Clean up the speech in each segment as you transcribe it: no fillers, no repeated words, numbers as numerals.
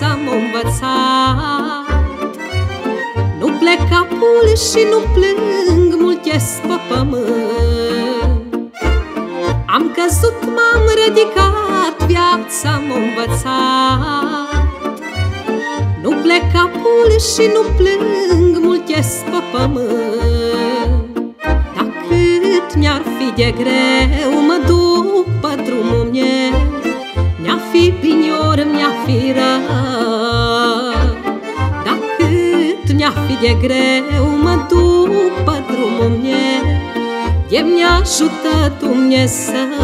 viața m-a învățat. Nu plec capul și nu plâng, mult ies pe pământ. Am căzut, m-am ridicat, viața m-a învățat. Nu plec capul și nu plâng, mult ies pe pământ. Dar cât mi-ar fi de greu, mă duc pe drumul meu. Mi-a fi bine ori mi-a fi rău. Dar cât mi-a fi de greu, mă duc pe drumul meu. De mi-ajută Dumnezeu.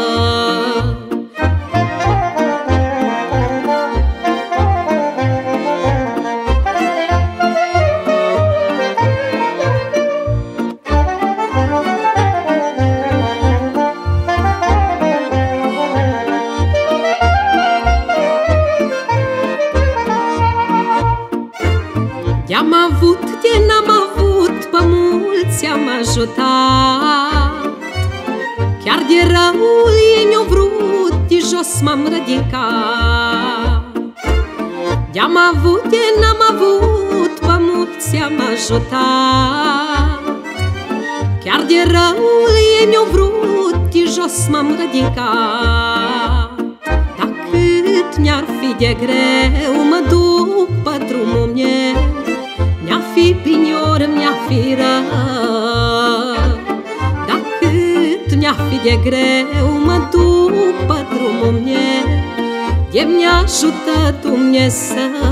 I-am avut, de n-am avut, pe mulți am ajutat. Chiar de răul ei mi-au vrut, de jos m-am ridicat. I-am avut, de n-am avut, pe mulți am ajutat. Chiar de răul ei mi-au vrut, de jos m-am ridicat. Dar cât mi-ar fi de greu, mă duc pe drumul meu. Mi-a fi bine ori mi-a fi rău. Dar cât mi-a fi de greu, mă duc pe drumul meu. De mi-ajută Dumnezeu.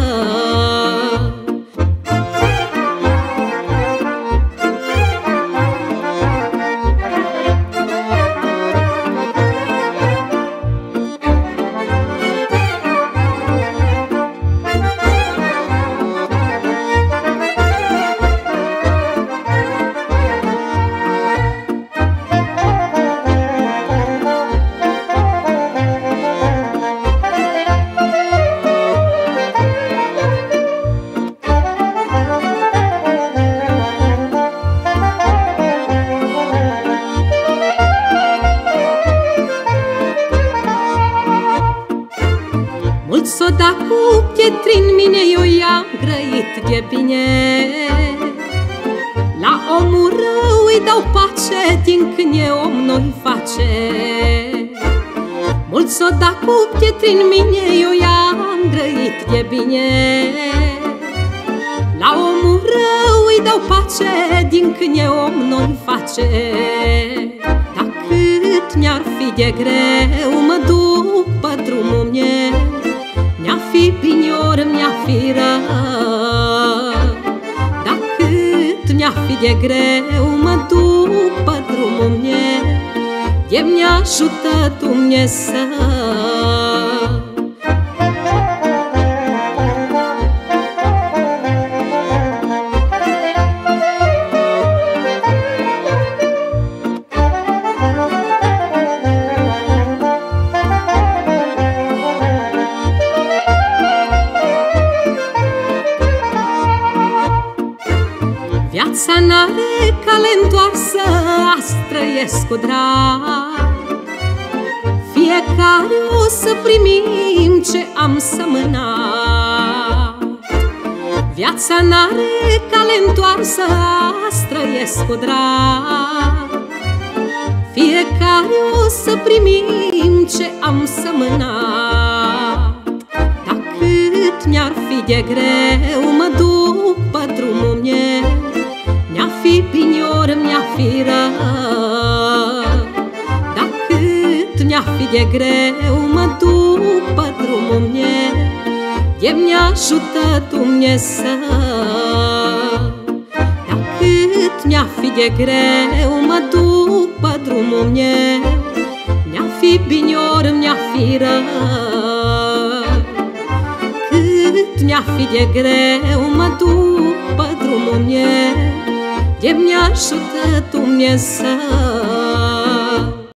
Mulți s-o da cu pietri în mine, eu i-am grăit de bine. La omul rău îi dau pace, din când e om nu-i face. Mulți s-o da cu pietri în mine, eu i-am grăit de bine. La omul rău îi dau pace, din când e om nu-i face. Dar cât mi-ar fi de greu, mă duc pe drumul meu. Mi-a fi bine ori mi-a fi rău. Dar cât mi-a fi de greu, mă duc pe drumul meu. De mi-ajută Dumnezeu. Viața n-are cale întoarsă, azi trăiesc cu drag. Fiecare o să primim ce am sămânat. Viața n-are cale întoarsă, azi trăiesc cu drag. Fiecare o să primim ce am sămânat. Dar cât mi-ar fi de greu, mă duc pe drumul meu. Mi-a fi bine ori mi-a fi rău. Dar cât mi-a fi de greu, mă duc pe drumul meu. De mi-ajută Dumnezeu. Dar cât mi-a fi de greu, mă duc pe drumul meu. Mi-a fi bine ori mi-a fi rău. Cât mi-a fi de greu, mă duc pe drumul meu. De mi-ajută Dumnezeu.